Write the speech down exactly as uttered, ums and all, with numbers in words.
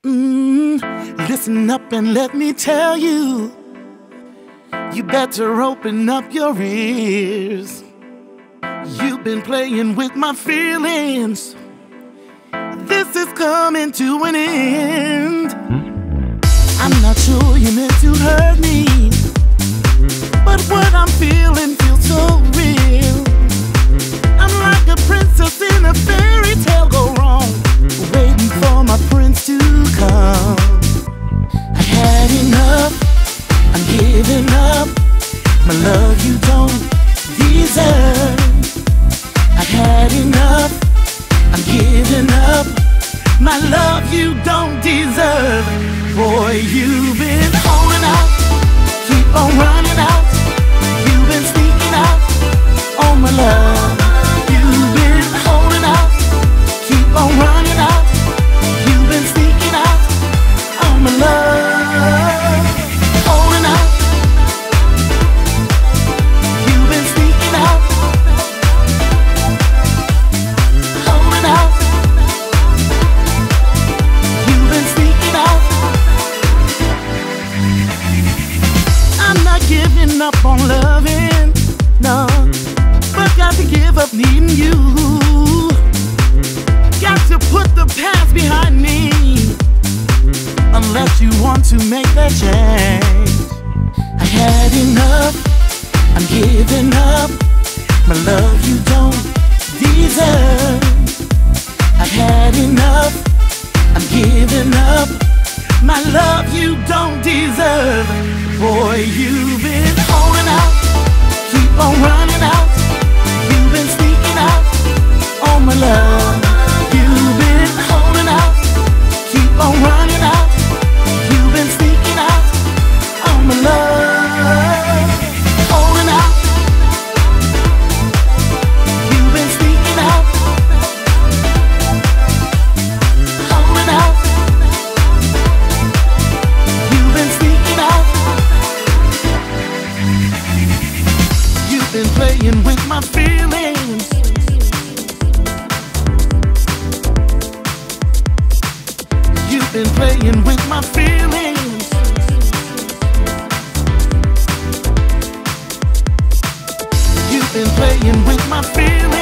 Mm, listen up and let me tell you, you better open up your ears. You've been playing with my feelings. This is coming to an end. I'm not sure you meant to hurt me, but what I'm feeling feels so real. I'm like a princess in a fairy tale go wrong, waiting for my prince to come. I had enough, I'm giving up. My love you don't deserve. I've had enough, I'm giving up. My love you don't deserve. Boy, you've been holding out, keep on running out. You've been sneaking out on my love. You've been holding out, keep on running out. You've been sneaking out on my love. Holding out, you've been sneaking out. Holding out, you've been sneaking out. I'm not giving up on loving, no, but got to give up needing you. Got to put the past behind me, unless you want to make that change. I had enough, I'm giving up. My love you don't deserve. I've had enough, I'm giving up. My love you don't deserve. Boy, you've been holding out, keep on running out. You've been sneaking out on my love. You've been holding out, keep on running out. You've been sneaking out on my love. Holding out, you've been sneaking out. Holding out, you've been sneaking out. You've been playing with my feelings. You've been playing with my feelings. You've been playing with my feelings.